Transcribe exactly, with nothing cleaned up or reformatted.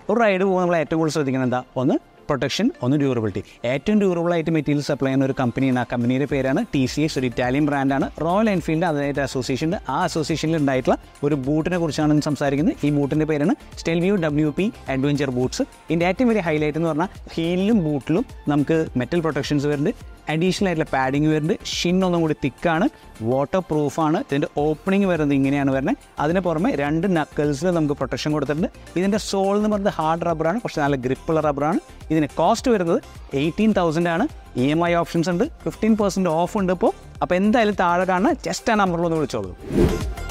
ഒരു റൈഡ് പോകുമ്പോൾ നമ്മൾ ഏറ്റവും കൂടുതൽ ശ്രദ്ധിക്കുന്നത് എന്താ? ഒന്ന് പ്രൊട്ടക്ഷൻ, ഒന്ന് ഡ്യൂറബിലിറ്റി. ഏറ്റവും ഡ്യൂറബിളായിട്ട് മെറ്റീരിയൽ സപ്ലൈ ചെയ്യുന്ന ഒരു കമ്പനിയാണ്. ആ കമ്പനിയുടെ പേരാണ് ടി സി എസ്, ഒരു ഇറ്റാലിയൻ ബ്രാൻഡാണ്. റോയൽ എൻഫീൽഡ് അതായത് അസോസിയേഷൻ, ആ അസോസിയേഷനിൽ ഉണ്ടായിട്ടുള്ള ഒരു ബൂട്ടിനെ കുറിച്ചാണ് സംസാരിക്കുന്നത്. ഈ ബൂട്ടിൻ്റെ പേരാണ് Stelvio W P adventure boots. ഇതിൻ്റെ ഏറ്റവും വലിയ ഹൈലൈറ്റ് എന്ന് പറഞ്ഞാൽ ഹീലിലും ബൂട്ടിലും നമുക്ക് മെറ്റൽ പ്രൊട്ടക്ഷൻസ് വരുന്നുണ്ട്, അഡീഷണൽ ആയിട്ടുള്ള പാഡിങ് വരുന്നുണ്ട്, ഷിൻ ഒന്നും കൂടി തിക്കാണ്, വാട്ടർ പ്രൂഫാണ്. ഇതിൻ്റെ ഓപ്പണിംഗ് വരുന്നത് ഇങ്ങനെയാണ് വരുന്നത്. അതിന് പുറമെ രണ്ട് നക്കിൾസിൽ നമുക്ക് പ്രൊട്ടക്ഷൻ കൊടുത്തിട്ടുണ്ട്. ഇതിൻ്റെ സോൾ എന്ന് പറയുന്നത് ഹാർഡ് റബ്ബറാണ്, പക്ഷേ നല്ല ഗ്രിപ്പുള്ള റബ്ബറാണ്. ഇതിന് കോസ്റ്റ് വരുന്നത് എയ്റ്റീൻ തൗസൻഡ് ആണ്. ഇ എം ഐ ഓപ്ഷൻസ് ഉണ്ട്, ഫിഫ്റ്റീൻ പെർസെൻറ്റ് ഓഫ് ഉണ്ട് ഇപ്പോൾ. അപ്പോൾ എന്തായാലും താഴെ കാണുന്ന ജസ്റ്റ് ആ നമ്പറിലൊന്ന് വിളിച്ചോളൂ.